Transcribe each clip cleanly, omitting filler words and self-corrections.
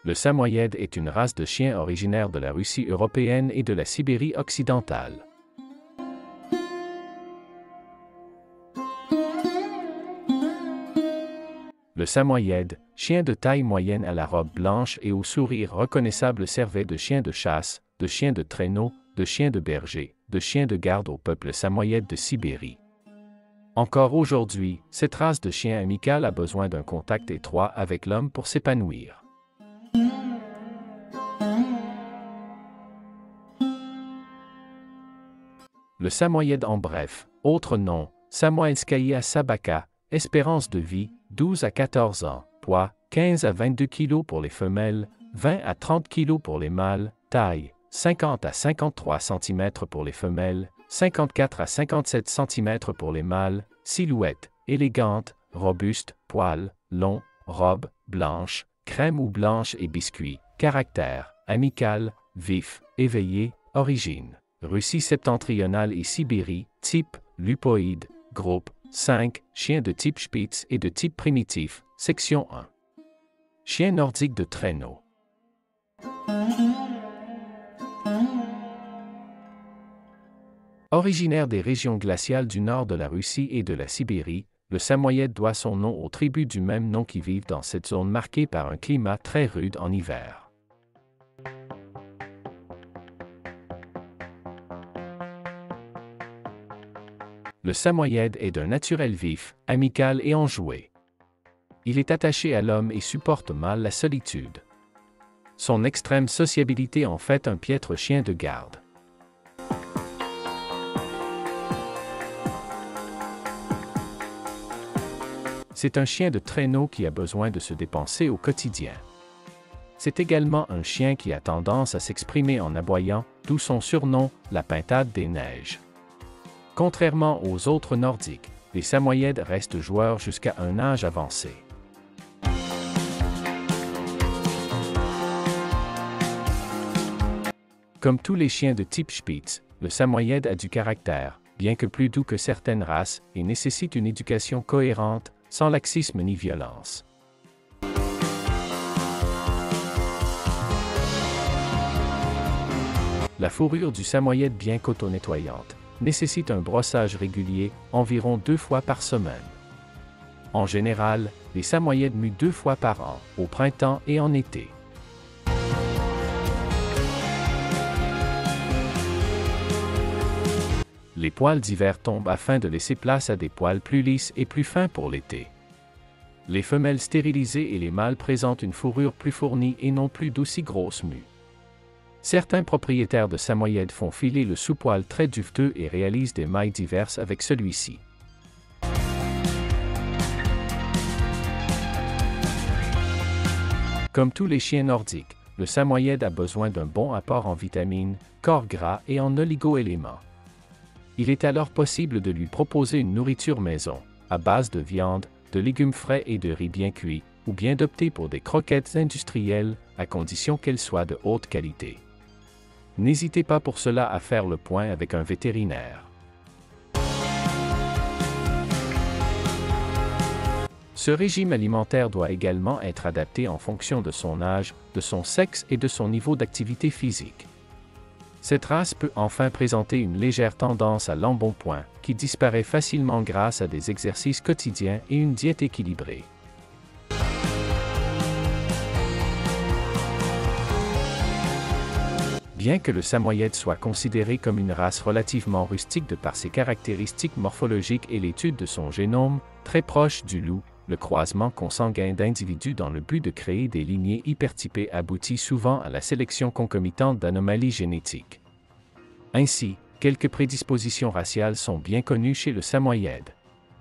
Le Samoyède est une race de chiens originaire de la Russie européenne et de la Sibérie occidentale. Le Samoyède, chien de taille moyenne à la robe blanche et au sourire reconnaissable servait de chien de chasse, de chien de traîneau, de chien de berger, de chien de garde au peuple samoyède de Sibérie. Encore aujourd'hui, cette race de chien amical a besoin d'un contact étroit avec l'homme pour s'épanouir. Le Samoyède en bref, autre nom, Samoyedskaya sabaka, espérance de vie, 12 à 14 ans, poids, 15 à 22 kg pour les femelles, 20 à 30 kg pour les mâles, taille, 50 à 53 cm pour les femelles, 54 à 57 cm pour les mâles, silhouette, élégante, robuste, poil, long, robe, blanche, crème ou blanche et biscuit, caractère, amical, vif, éveillé, origine, Russie septentrionale et Sibérie, type, lupoïde, groupe, 5, chien de type Spitz et de type primitif, section 1. Chien nordique de traîneau. Originaire des régions glaciales du nord de la Russie et de la Sibérie, le Samoyède doit son nom aux tribus du même nom qui vivent dans cette zone marquée par un climat très rude en hiver. Le Samoyède est d'un naturel vif, amical et enjoué. Il est attaché à l'homme et supporte mal la solitude. Son extrême sociabilité en fait un piètre chien de garde. C'est un chien de traîneau qui a besoin de se dépenser au quotidien. C'est également un chien qui a tendance à s'exprimer en aboyant, d'où son surnom, la pintade des neiges. Contrairement aux autres nordiques, les Samoyèdes restent joueurs jusqu'à un âge avancé. Comme tous les chiens de type Spitz, le Samoyède a du caractère, bien que plus doux que certaines races, et nécessite une éducation cohérente, sans laxisme ni violence. La fourrure du Samoyède bien qu'auto-nettoyante nécessite un brossage régulier, environ 2 fois par semaine. En général, les Samoyèdes muent 2 fois par an, au printemps et en été. Les poils d'hiver tombent afin de laisser place à des poils plus lisses et plus fins pour l'été. Les femelles stérilisées et les mâles présentent une fourrure plus fournie et non plus d'aussi grosses mues. Certains propriétaires de Samoyèdes font filer le sous-poil très duveteux et réalisent des mailles diverses avec celui-ci. Comme tous les chiens nordiques, le Samoyède a besoin d'un bon apport en vitamines, corps gras et en oligo-éléments. Il est alors possible de lui proposer une nourriture maison, à base de viande, de légumes frais et de riz bien cuit, ou bien d'opter pour des croquettes industrielles, à condition qu'elles soient de haute qualité. N'hésitez pas pour cela à faire le point avec un vétérinaire. Ce régime alimentaire doit également être adapté en fonction de son âge, de son sexe et de son niveau d'activité physique. Cette race peut enfin présenter une légère tendance à l'embonpoint, qui disparaît facilement grâce à des exercices quotidiens et une diète équilibrée. Bien que le Samoyède soit considéré comme une race relativement rustique de par ses caractéristiques morphologiques et l'étude de son génome, très proche du loup, le croisement consanguin d'individus dans le but de créer des lignées hypertypées aboutit souvent à la sélection concomitante d'anomalies génétiques. Ainsi, quelques prédispositions raciales sont bien connues chez le Samoyède.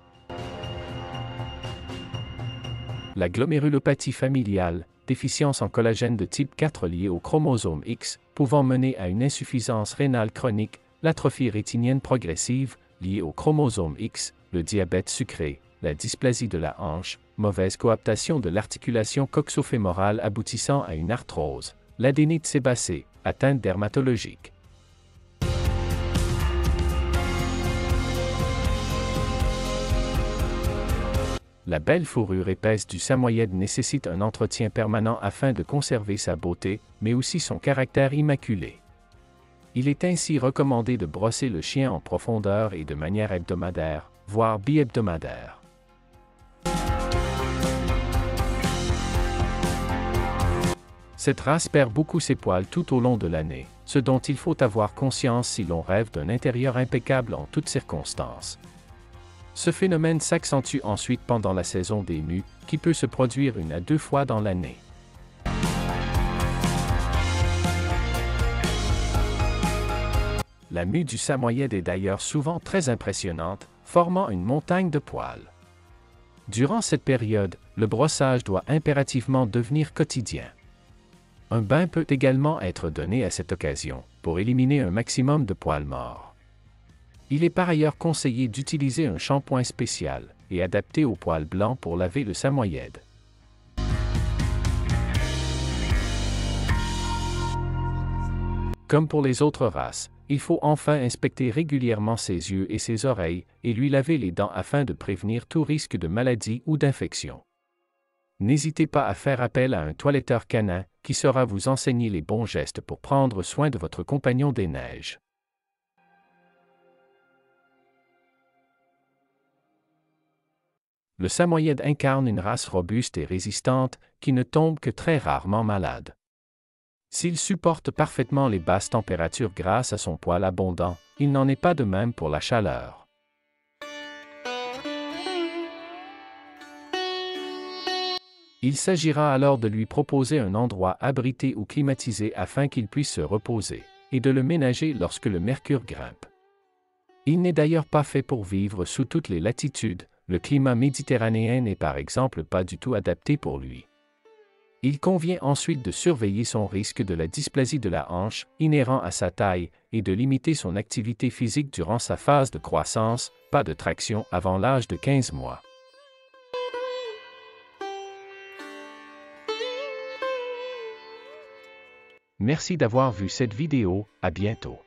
La glomérulopathie familiale, déficience en collagène de type 4 liée au chromosome X, pouvant mener à une insuffisance rénale chronique, l'atrophie rétinienne progressive, liée au chromosome X, le diabète sucré, la dysplasie de la hanche, mauvaise coaptation de l'articulation coxofémorale aboutissant à une arthrose, l'adénite sébacée, atteinte dermatologique. La belle fourrure épaisse du samoyède nécessite un entretien permanent afin de conserver sa beauté, mais aussi son caractère immaculé. Il est ainsi recommandé de brosser le chien en profondeur et de manière hebdomadaire, voire bi-hebdomadaire. Cette race perd beaucoup ses poils tout au long de l'année, ce dont il faut avoir conscience si l'on rêve d'un intérieur impeccable en toutes circonstances. Ce phénomène s'accentue ensuite pendant la saison des mues, qui peut se produire 1 à 2 fois dans l'année. La mue du samoyède est d'ailleurs souvent très impressionnante, formant une montagne de poils. Durant cette période, le brossage doit impérativement devenir quotidien. Un bain peut également être donné à cette occasion, pour éliminer un maximum de poils morts. Il est par ailleurs conseillé d'utiliser un shampoing spécial, et adapté aux poils blancs pour laver le samoyède. Comme pour les autres races, il faut enfin inspecter régulièrement ses yeux et ses oreilles, et lui laver les dents afin de prévenir tout risque de maladie ou d'infection. N'hésitez pas à faire appel à un toiletteur canin, qui saura vous enseigner les bons gestes pour prendre soin de votre compagnon des neiges. Le samoyède incarne une race robuste et résistante, qui ne tombe que très rarement malade. S'il supporte parfaitement les basses températures grâce à son poil abondant, il n'en est pas de même pour la chaleur. Il s'agira alors de lui proposer un endroit abrité ou climatisé afin qu'il puisse se reposer, et de le ménager lorsque le mercure grimpe. Il n'est d'ailleurs pas fait pour vivre sous toutes les latitudes. Le climat méditerranéen n'est par exemple pas du tout adapté pour lui. Il convient ensuite de surveiller son risque de la dysplasie de la hanche, inhérent à sa taille, et de limiter son activité physique durant sa phase de croissance, pas de traction avant l'âge de 15 mois. Merci d'avoir vu cette vidéo, à bientôt.